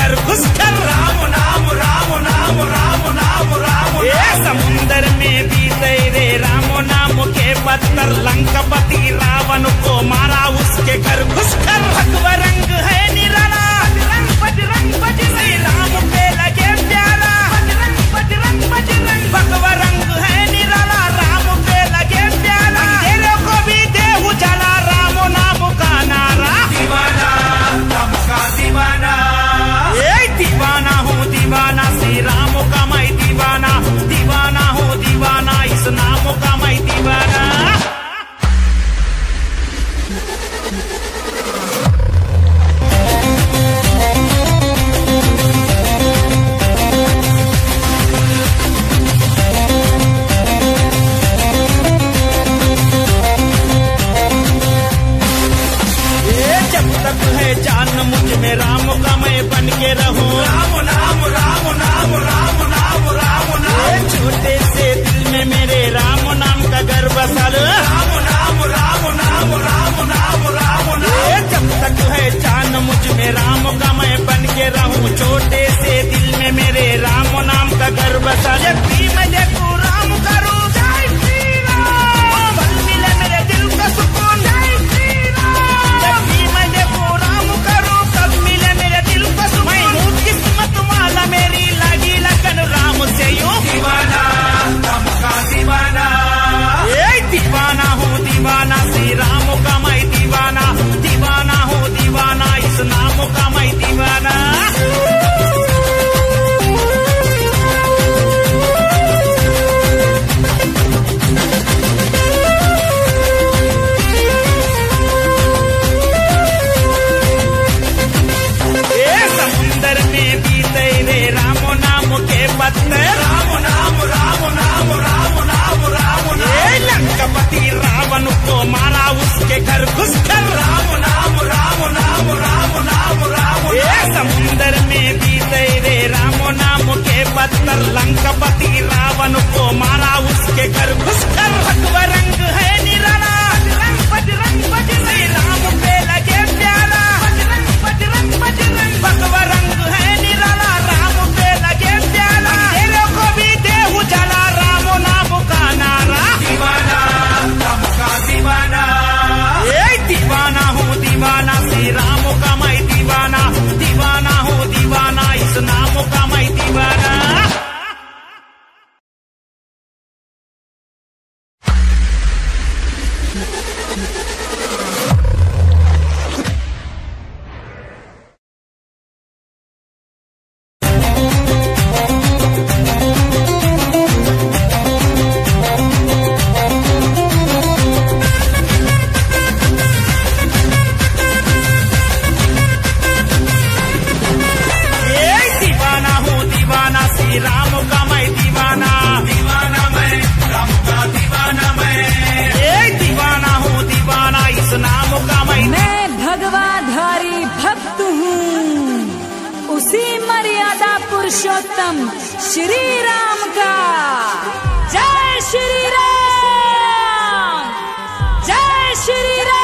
घर घुसकर राम नाम राम नाम राम नाम राम। समुंदर में भी तेरे राम नाम के पत्थर, लंकापति रावण को मारा उसके घर घुसकर। भगवा रंग है निराला, बजरंग बजरंग बजरंग, राम पे लगे प्यारा, बजरंग बजरंग बजरंग। भगवा रंग है निराला, राम पे लगे प्यारा, अंधेरों को भी दे उजाला, राम नाम का नारा। दीवाना राम का दीवाना, दीवाना हूँ दीवाना श्री राम का मैं दीवाना, दीवाना हूँ दीवाना इस नाम का मैं दीवाना। जब तक है जान मुझ में राम का मैं बन के रहूं, राम नाम राम नाम राम नाम राम नाम। छोटे से दिल में मेरे राम नाम का घर बसा लो, राम नाम राम नाम राम नाम राम नाम। जब तक है जान मुझ में राम का मैं बन के रहूं, छोटे से दिल में मेरे राम नाम का घर बसा। जब भी मैं देखूं राम करूं जय श्री राम, बल मिले मेरे दिल का सुकून जय श्री राम। जब भी मैं देखूं राम करूं तब मिले मेरे दिल का सुकून। मैं हूँ किस्मत वाला, मेरी लगी लगन राम से यूं। दीवाना राम का दीवाना, दीवाना हूँ दीवाना श्री राम का मैं दीवाना, दीवाना हूँ दीवाना इस नाम का मैं दीवाना। समुंदर में भी तेरे राम नाम के पत्थर, राम नाम राम नाम राम नाम राम नाम। लंकापति रावण को मारा उसके घर घुसकर, राम नाम राम नाम राम नाम राम। समुंदर में भी तेरे राम नाम के पत्थर, लंकापति रावण को मारा उसके घर घुसकर। भगवा रंग है निराला, बजरंग बजरंग बजरंग, राम पे लगे प्यारा, बजरंग बजरंग बजरंग। भगवा रंग है निराला, राम पे लगे प्यारा, अंधेरों को भी दे उजाला, राम नाम का नारा। दीवाना राम का दीवाना, दीवाना हूँ दीवाना श्री राम का मैं दीवाना, दीवाना हूँ दीवाना इस नाम का मैं दीवाना। पुरुषोत्तम श्री राम का जय श्री राम, जय श्री राम।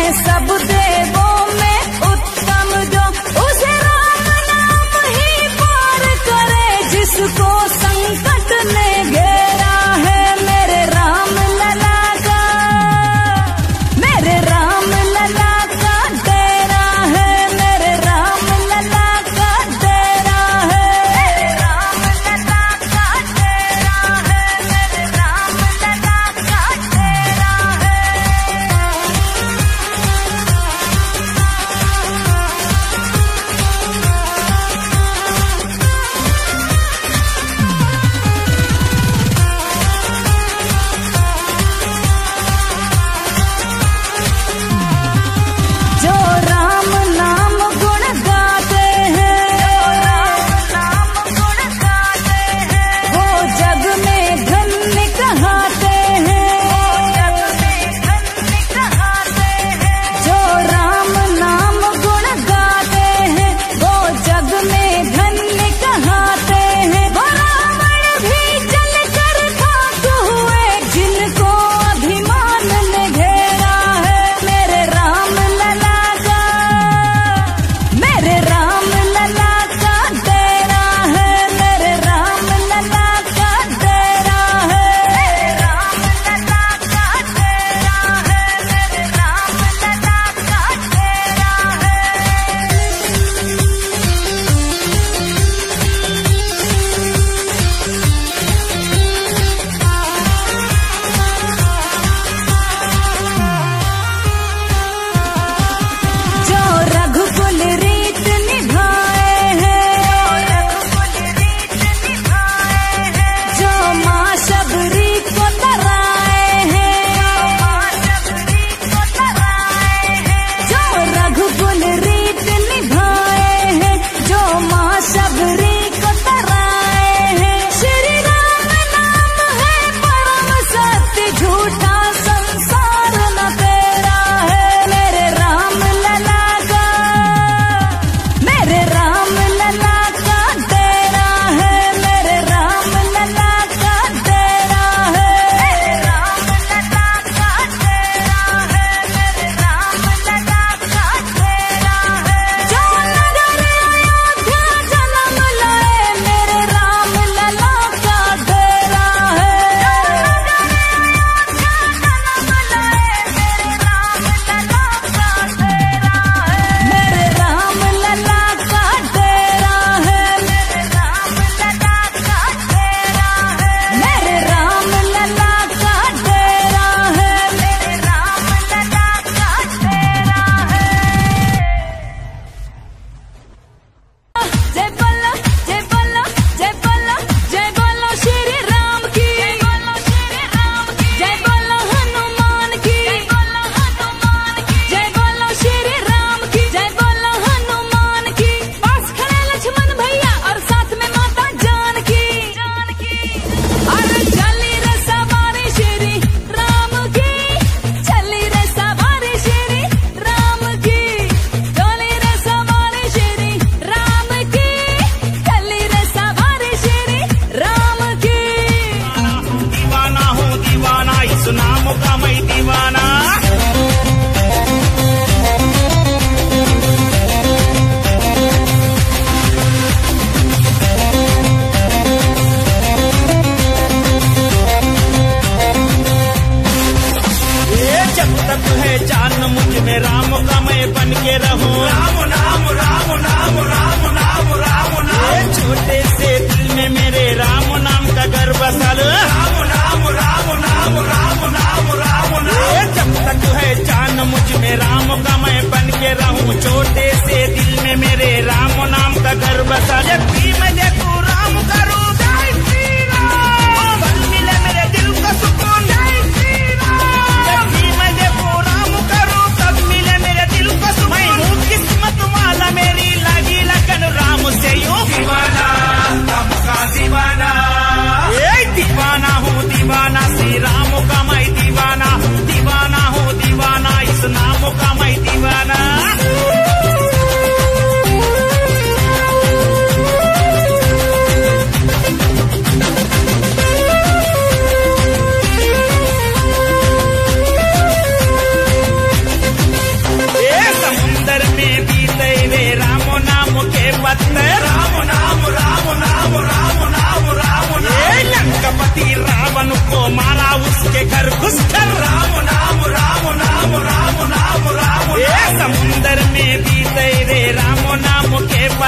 सब देवों में उत्तम जो उसे राम नाम ही पार करे, जिसको संकट ने घेरा है मेरे राम लला का, मेरे राम लला का डेरा है, मेरे राम लला का डेरा है, मेरे राम लला का डेरा है, मेरे राम लला का डेरा है। जो राम नाम गुण गाते हैं, वो जग में धन्य कहते हैं, जो राम नाम गुण गाते हैं, वो जग में धन्य कहते हैं। वो रावण भी जल कर खाक हुए, जिनको अभिमान ने घेरा है मेरे राम लला का, मेरे राम लला का डेरा है, मेरे राम लला का डेरा है, मेरे राम लला का डेरा है, मेरे राम लला का डेरा है। जो रघुकुल रीत निभाए हैं, जो माँ शबरी को तराए हैं, जो रघुकुल रीत निभाए हैं, जो माँ शबरी को तराए हैं। श्री राम नाम है परम सत्य, झूठा संसार न तेरा है मेरे राम लला का, मेरे राम लला का डेरा है, मेरे राम लला का डेरा है, मेरे राम लला का डेरा है, मेरे राम लला का डेरा है। जो नगर अयोध्या जन्म लाए, मेरे राम लला का डेरा है, मेरे राम लला का डेरा है, मेरे राम लला का डेरा है, मेरे राम लला का डेरा है, मेरे राम लला का डेरा है। जय बोलो जय बोलो जय बोलो जय बोलो श्री राम की, जय बोलो श्री राम की, जय बोलो हनुमान की, जय बोलो हनुमान की, जय बोलो श्री राम की, जय बोलो हनुमान की। पास खड़े लक्ष्मण भैया और साथ में माता जानकी, और चली रे सवारी श्री राम की, चली रे सवारी श्री राम की, चली रे सवारी श्री राम की, चली रे सवारी श्री राम की। दीवाना हूँ दीवाना, इस नाम का मैं दीवाना। ये जब तक है जान मुझ में राम का मैं बन के रहूं। राम नाम राम नाम राम नाम राम नाम, ये छोटे से दिल में मेरे राम नाम का घर बसा लो। राम नाम राम नाम राम नाम राम नाम, ये जब तक है जान मुझ में राम का मैं बन के रहूं। छोटे से दिल में मेरे राम नाम का घर बसा ले। भी मैं देखूं राम करूं जय श्री राम, बल मिले मेरे दिल को सुकून जय श्री राम। जब भी मैं देखूं राम करूं तब मिले मेरे दिल को सुकून। मैं हूँ किस्मत वाला, मेरी लगी लगन राम से यूं दीवाना, राम का दीवाना। ये दीवाना हूँ दीवाना, श्री राम का मैं दीवाना। दीवाना हूँ दीवाना, इस नाम का मैं दीवाना।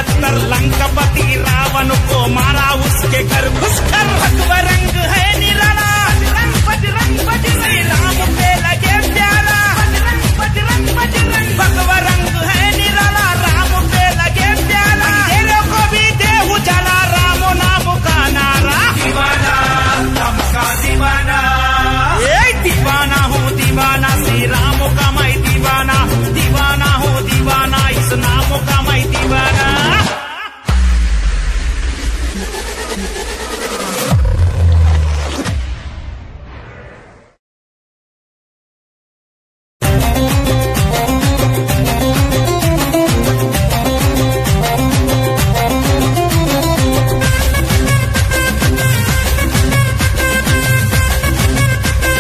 77 लंकापति रावण को मारा उसके घर घुसकर। भगवा रंग है निराला, बजरंग बजरंग बजरंग, श्री राम पे लगे प्यारा, बजरंग बजरंग बजरंग। भगवा रंग है निराला, राम पे लगे प्यारा, अंधेरों को भी दे उजाला, राम नाम का नारा। दीवाना राम का दीवाना, दीवाना हूँ दीवाना, श्री राम का मैं दीवाना, दीवाना हूँ दीवाना, इस नाम का मैं दीवाना।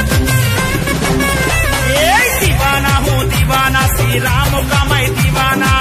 राम का मैं दीवाना,